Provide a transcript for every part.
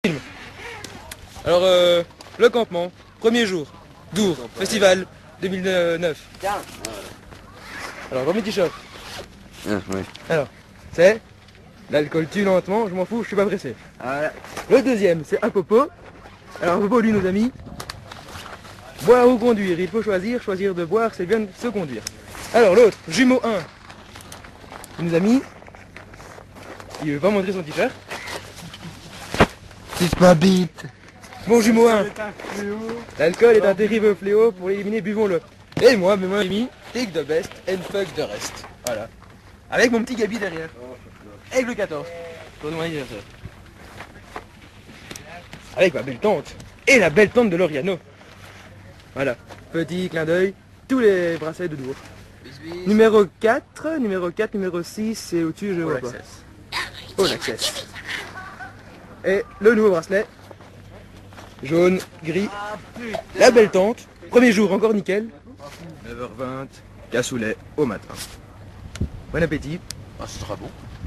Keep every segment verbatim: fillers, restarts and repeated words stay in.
Film. Alors, euh, le campement, premier jour, Dour, festival deux mille neuf. Alors, premier t-shirt. Ah, oui. Alors, c'est l'alcool tue lentement, je m'en fous, je suis pas pressé. Ah, Le deuxième, c'est Apopo. Alors, Apopo, lui, nos amis, boire ou conduire, il faut choisir, choisir de boire, c'est bien de se conduire. Alors, l'autre, Jumeau un, il nous a mis, il veut pas montrer son t-shirt. c'est ma bite. Bon Jumeau un, l'alcool est un terrible fléau, pour l'éliminer, buvons-le. Et moi, mais moi, j'ai mis take the best and fuck the rest. Voilà. Avec mon petit Gabi derrière. Avec le quatorze. Pour mon anniversaire. Avec ma belle tante. Et la belle tante de Loriano. Voilà. Petit clin d'œil. Tous les bracelets de Dour. Numéro quatre, numéro quatre, numéro six, et au-dessus, je vois pas. All Access. Et le nouveau bracelet. Jaune, gris. La belle tante. Premier jour, encore nickel. neuf heures vingt. Cassoulet au matin. Bon appétit. Ah, ce sera bon.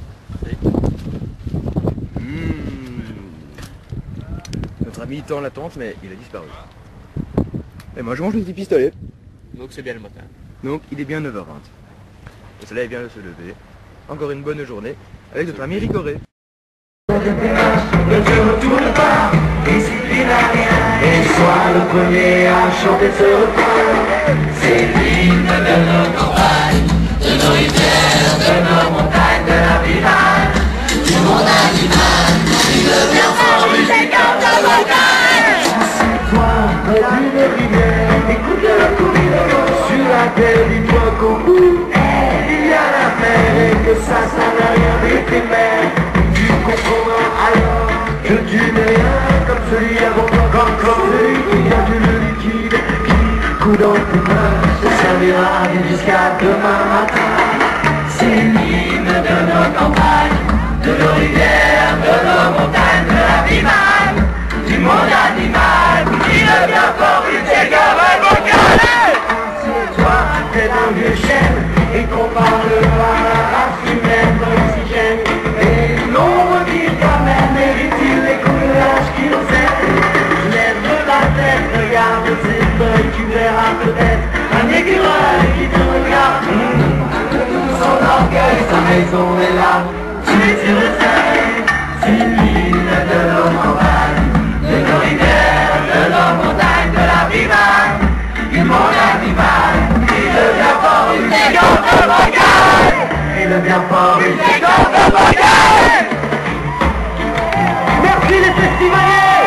Mmh. Notre ami tend la tente, mais il a disparu. Et moi, je mange le petit pistolet. Donc c'est bien le matin. Donc, il est bien neuf heures vingt. Le soleil vient de se lever. Encore une bonne journée avec notre ami Ricoré. Ne te retourne pas, discipline à rien, et sois le premier à chanter ce refrain. C'est l'hymne de nos campagnes, de nos rivières, de nos montagnes, de la vivale, du monde animal, qui devient fort musical de vocal. Assieds-toi près d'une rivière, écoute le courir de l'eau sur la terre, dis-toi qu'au bout, il y a la mer, et que ça, ça n'a rien d'éphémère. Tu comprendras alors que tu n'es rien comme celui avant toi, comme, comme celui qui a du liquide qui coule dans tes mains, te servira jusqu'à demain matin. C'est l'hymne de nos campagnes, de nos rivières, de nos montagnes, de la vivale, du monde animal, qui devient fort lutter comme un vocal. Assieds-toi près d'un vieux chêne et compare-le à la race humaine dans l'oxygène. Et l'ombre dit quand même, mérite-t-il les coulages qui nous aident? Lève la tête, regarde ses feuilles, tu verras peut-être un écureuil qui te regarde. Mmh. Son orgueil, sa maison est là, tu es sur le seuil. C'est l'hymne de nos campagnes, de nos rivières, de nos montagnes, de la vivale, du monde animal, qui devient fort une séquence de vocal. Et devient fort une séquence de vocal. Merci les festivaliers.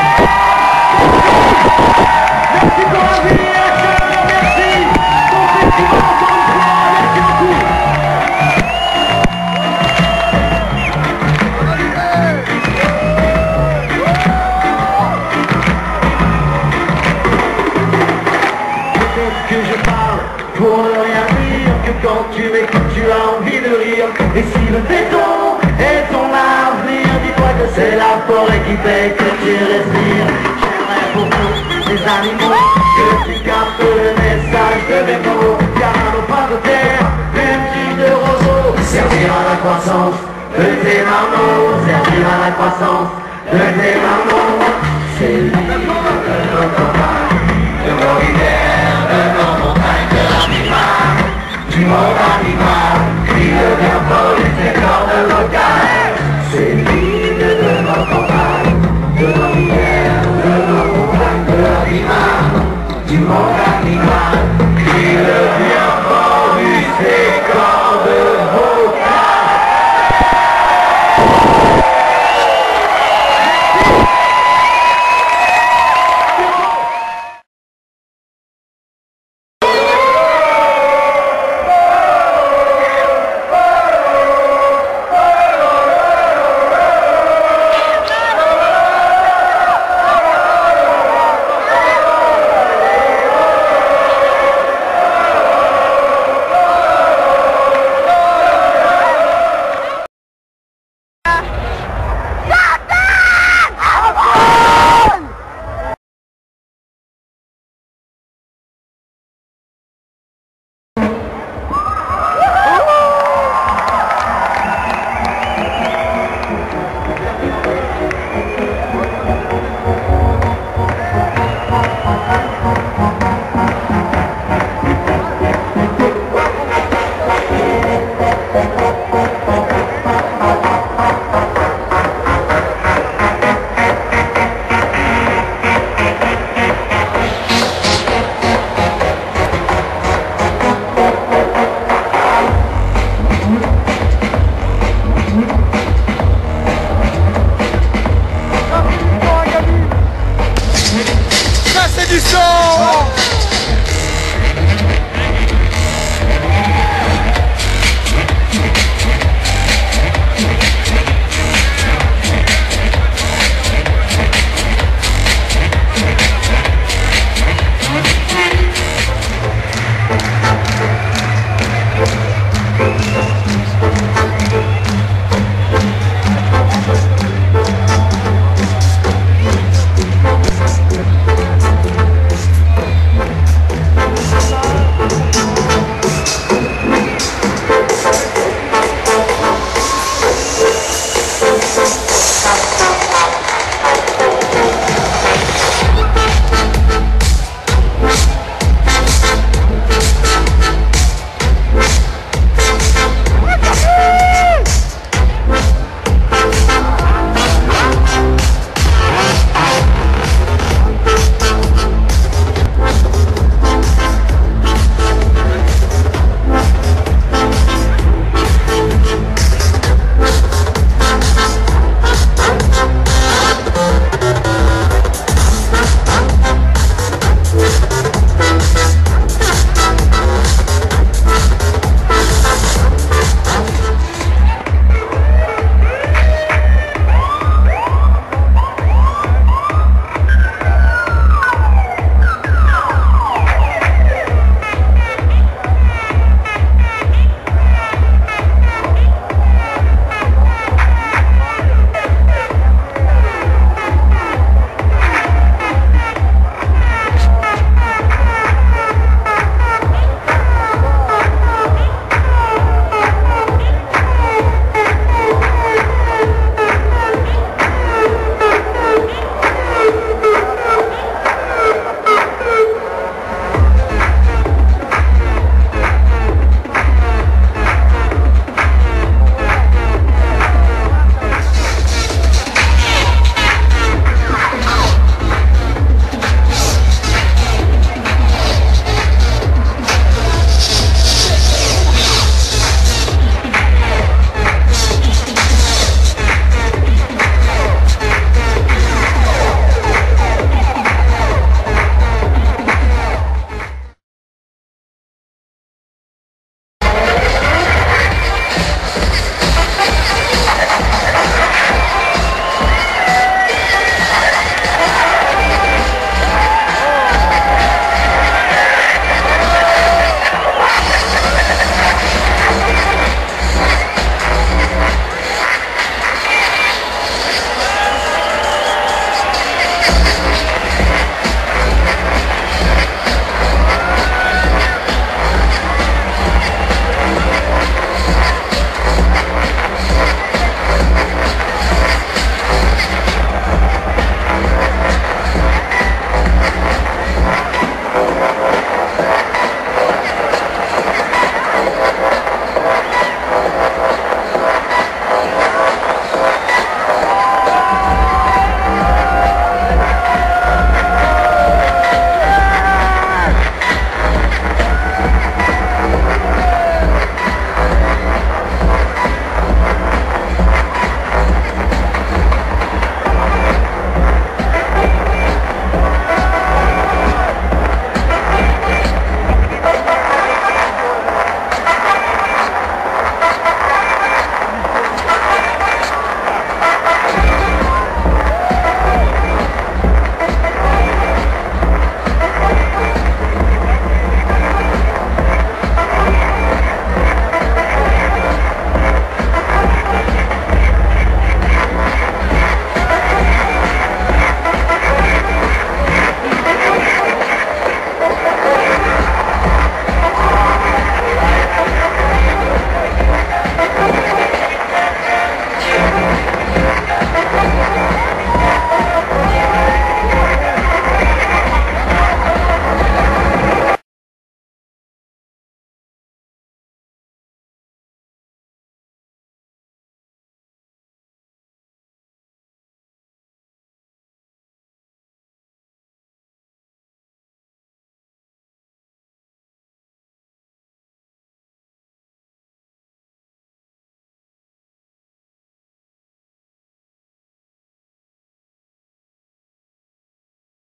Merci pour la vie, merci. Bon festival encore une fois, merci beaucoup. Peut-être que je parle pour ne rien dire, que quand tu m'écoutes tu as envie de rire. Et si le béton est ton avenir, dis-toi que c'est la forêt qui fait que tu respires. J'aimerais pour tous les animaux que tu captes le message de mes mots, car à nos pas de terre, même tige de roseau, servir à la croissance de tes marmots, servir à la croissance de tes marmots. C'est l'hymne de nos campagnes, de nos rivières, de nos montagnes, de la vivale, du monde animal, qui devient fort, c'est corps de vocal.